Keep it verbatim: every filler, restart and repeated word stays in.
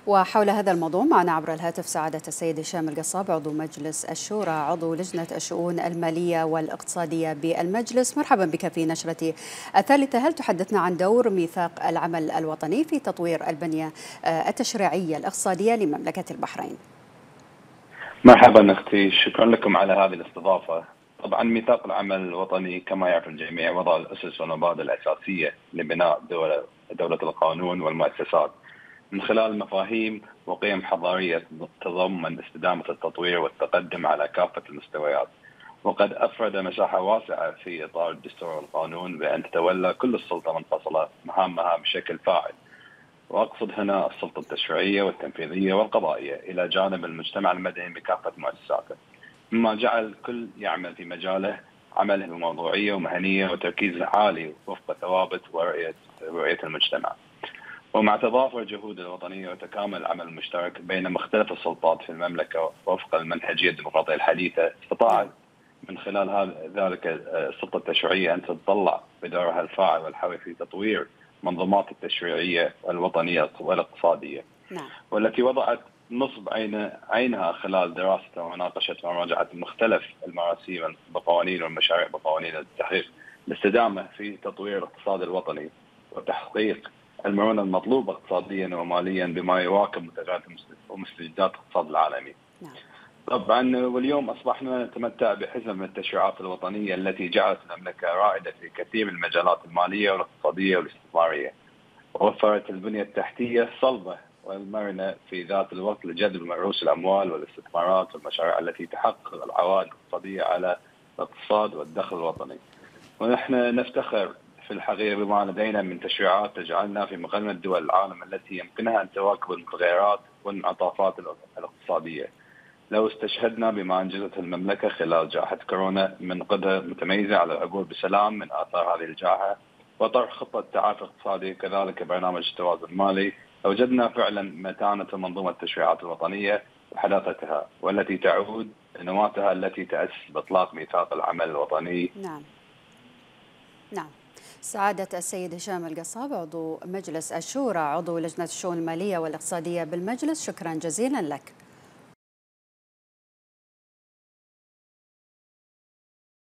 وحول هذا الموضوع معنا عبر الهاتف سعادة السيد هشام القصاب عضو مجلس الشورى عضو لجنة الشؤون المالية والاقتصادية بالمجلس. مرحبا بك في نشرة الثالثة. هل تحدثنا عن دور ميثاق العمل الوطني في تطوير البنية التشريعية الاقتصادية لمملكة البحرين؟ مرحبا اختي، شكرا لكم على هذه الاستضافة. طبعا ميثاق العمل الوطني كما يعرف الجميع وضع الأسس والمبادئ الأساسية لبناء دولة, دولة القانون والمؤسسات من خلال مفاهيم وقيم حضارية تتضمن استدامة التطوير والتقدم على كافة المستويات، وقد أفرد مساحة واسعة في إطار الدستور والقانون بأن تتولى كل السلطة منفصلة مهامها بشكل فاعل، وأقصد هنا السلطة التشريعية والتنفيذية والقضائية إلى جانب المجتمع المدني بكافة مؤسساته، مما جعل كل يعمل في مجاله عمله بموضوعية ومهنية وتركيز عالي وفق ثوابت ورؤية رؤية المجتمع. ومع تضافر جهود الوطنية وتكامل العمل المشترك بين مختلف السلطات في المملكة وفق المنهجية الديمقراطية الحديثة، استطاعت من خلال ذلك السلطة التشريعية أن تتطلع بدورها الفاعل والحيوي في تطوير منظومات التشريعية الوطنية والاقتصادية، نعم. والتي وضعت نصب عين عينها خلال دراسة ومناقشة ومراجعة مختلف المراسيم بقوانين والمشاريع بقوانين التحقيق الاستدامة في تطوير الاقتصاد الوطني وتحقيق المرونة المطلوبة اقتصاديا وماليا بما يواكب متغيرات ومستجدات الاقتصاد العالمي. نعم. طبعا واليوم أصبحنا نتمتع بحزمة من التشريعات الوطنية التي جعلت المملكة رائدة في كثير من المجالات المالية والاقتصادية والاستثمارية، ووفرت البنية التحتية الصلبة والمرنة في ذات الوقت لجذب رؤوس الأموال والاستثمارات والمشاريع التي تحقق العوائد الاقتصادية على الاقتصاد والدخل الوطني. ونحن نفتخر في الحقيقة بما لدينا من تشريعات تجعلنا في مقدمة دول العالم التي يمكنها أن تواكب المتغيرات والانعطافات الاقتصادية. لو استشهدنا بما أنجزته المملكة خلال جائحة كورونا من قدرة متميزة على العبور بسلام من آثار هذه الجائحة وطرح خطة تعافي اقتصادي كذلك برنامج التوازن المالي، وجدنا فعلا متانة منظومة التشريعات الوطنية وحداثتها، والتي تعود نواتها التي تأسس بإطلاق ميثاق العمل الوطني. نعم نعم. سعادة السيد هشام القصاب عضو مجلس الشورى عضو لجنة الشؤون المالية والاقتصادية بالمجلس، شكرا جزيلا لك.